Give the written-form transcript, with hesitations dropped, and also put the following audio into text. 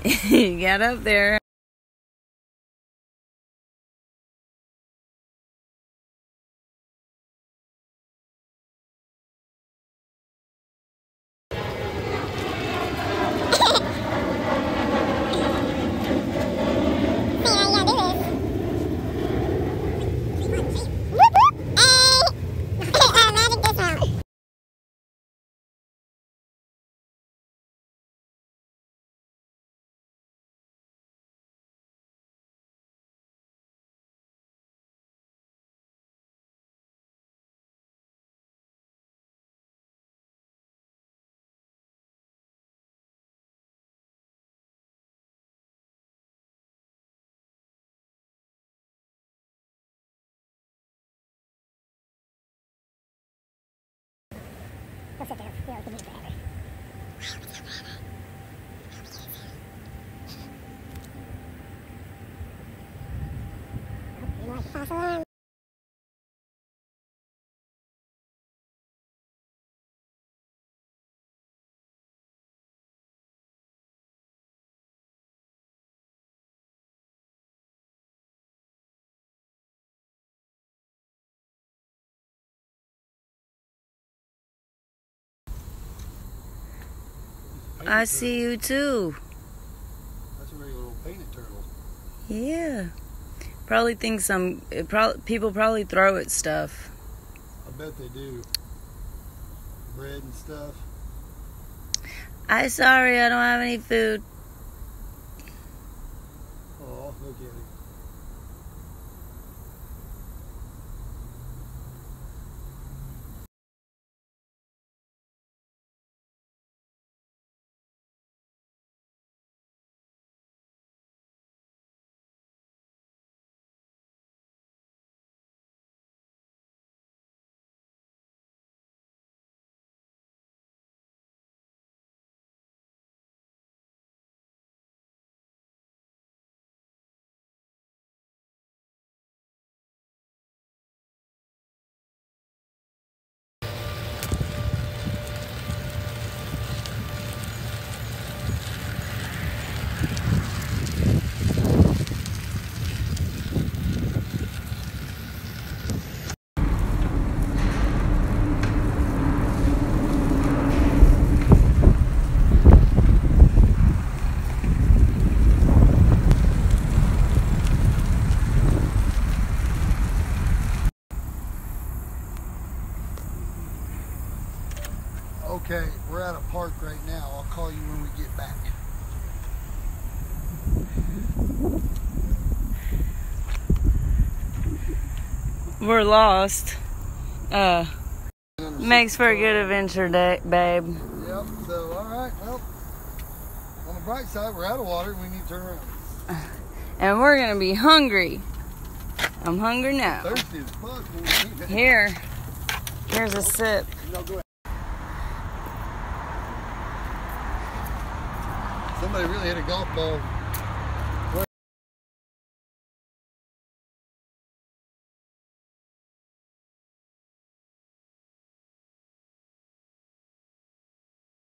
You got up there. He'll sit there. He'll give me forever. You like false alarm? I see you too. That's a regular little painted turtle. Yeah. Probably think people probably throw at stuff. I bet they do. Bread and stuff. Sorry, I don't have any food. Oh, look at him. Okay, we're at a park right now. I'll call you when we get back. We're lost. Makes for a good adventure day, babe. Yep, so alright, well, on the bright side, we're out of water and we need to turn around. And we're gonna be hungry. I'm hungry now. Thirsty as fuck. Here's a sip. No, go ahead. Somebody really hit a golf ball